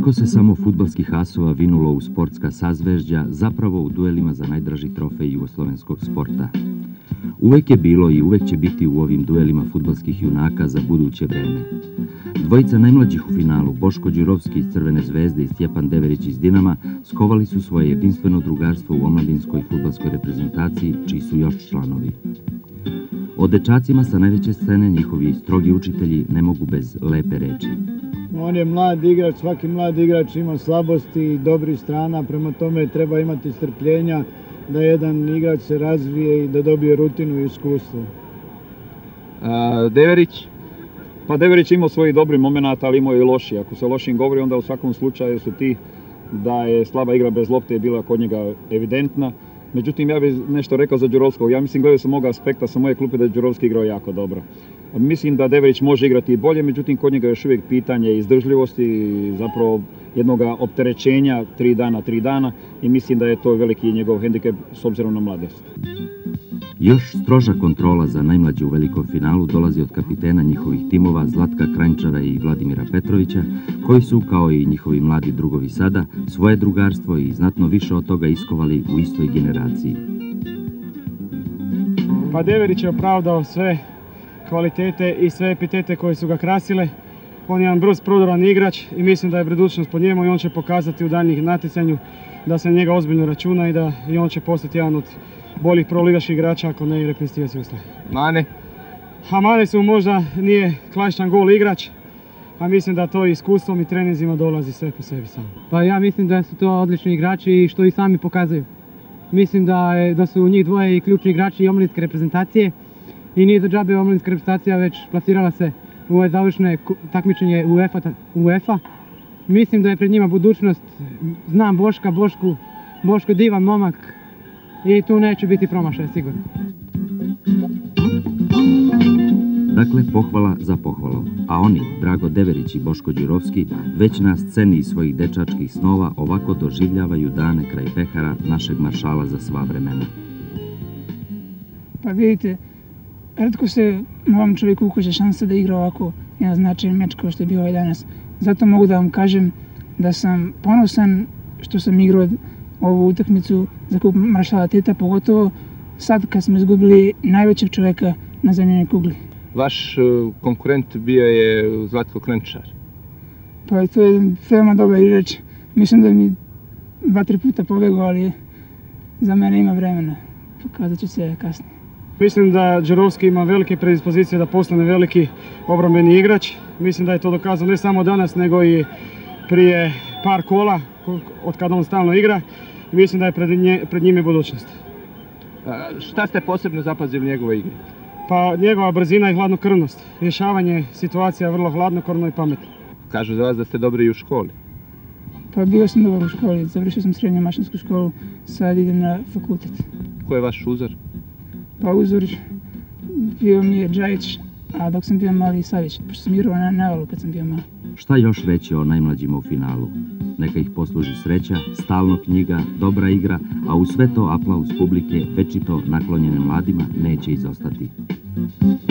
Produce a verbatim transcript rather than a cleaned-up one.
Koliko se samo fudbalskih asova vinulo u sportska sazvežđa, zapravo u duelima za najdraži trofej jugoslovenskog sporta. Uvek je bilo i uvek će biti u ovim duelima fudbalskih junaka za buduće vreme. Dvojica najmlađih u finalu, Boško Đurovski iz Crvene zvezde i Stjepan Deverić iz Dinama, skovali su svoje jedinstveno drugarstvo u omladinskoj fudbalskoj reprezentaciji, čiji su još članovi. O dečacima sa najveće scene njihovi strogi učitelji ne mogu bez lepe reči. On je mlad igrač, svaki mlad igrač ima slabosti i dobrih strana, prema tome treba imati strpljenja da jedan igrač se razvije i da dobije rutinu i iskustvo. A, Deverić? Pa Deverić imao svojih dobrih momenata, ali imao i loši. Ako se lošim govori, onda u svakom slučaju su ti da je slaba igra bez lopte je bila kod njega evidentna. Međutim, ja bih nešto rekao za Đurovskog. Ja mislim, gledao sam mog aspekta sa moje klupe da je Đurovski igrao jako dobro. Mislim da Deverić može igrati i bolje, međutim kod njega je još uvijek pitanje izdržljivosti, zapravo jednog opterećenja tri dana, tri dana i mislim da je to veliki njegov hendikep s obzirom na mladost. Još stroža kontrola za najmlađe u velikom finalu dolazi od kapitena njihovih timova Zlatka Kranjčara i Vladimira Petrovića, koji su, kao i njihovi mladi drugovi sada, svoje drugarstvo i znatno više od toga iskovali u istoj generaciji. Pa Deverić je opravdao sve kvalitete i sve epitete koje su ga krasile. On je jedan brz, prodoran igrač i mislim da je budućnost po njemu i on će pokazati u daljnjih natjecanju da se na njega ozbiljno računa i da i on će postati jedan od boljih proligaških igrača ako ne i reprezentativac Jugoslavije. Mane? A Mane su možda nije klasičan gol igrač, a mislim da to iskustvom i treninzima dolazi sve po sebi samo. Pa ja mislim da su to odlični igrači i što i sami pokazuju. Mislim da, je, da su njih dvoje i ključni igrači i omladinske reprezentacije i nije za džabe omladinska reprezentacija već plasirala se u ove završne takmičenje UEFA. UEFA. Mislim da je pred njima budućnost. Znam Boška, Bošku, Boško je divan momak i tu neće biti promašaja sigurno. Dakle, pohvala za pohvalom, a oni, Drago Deverić i Boško Đurovski, već na sceni svojih dečačkih snova ovako doživljavaju dane kraj pehara našeg maršala za sva vremena. Pa vidite, retko se mom čovjeku ukaže šansa da igra ovako jedan značajan meč kao što je bio ovaj danas. Zato mogu da vam kažem da sam ponosan što sam igrao ovu utakmicu za kup maršala Tita, pogotovo sad kad smo izgubili najvećeg čovjeka na zemljenoj kugli. Vaš konkurent bio je Zlatko Kranjčar. Pa to je veoma dobar igrač. Mislim da mi dva, tri puta pobegao, ali za mene ima vremena. Pokazat će se kasnije. Mislim da Đurovski ima velike predispozicije da postane veliki obrambeni igrač. Mislim da je to dokazao ne samo danas, nego i prije par kola, od kada on stalno igra. Mislim da je pred, nje, pred njime budućnost. A, šta ste posebno zapazili u njegovoj igri? Pa njegova brzina i hladnokrvnost. Rješavanje situacija vrlo hladnokrvno i pametno. Kažu za vas da ste dobri i u školi. Pa bio sam dobar u školi, završio sam srednju mašinsku školu, sad idem na fakultet. Ko je vaš uzor? Pa uzor bio mi je Džajić, a dok sam bio mali Savić, pošto sam igrao na Nevalu kad sam bio mali. Šta još reći o najmlađima u finalu? Neka ih posluži sreća, stalno knjiga, dobra igra, a u sve to aplauz publike, večito naklonjene mladima, neće izostati.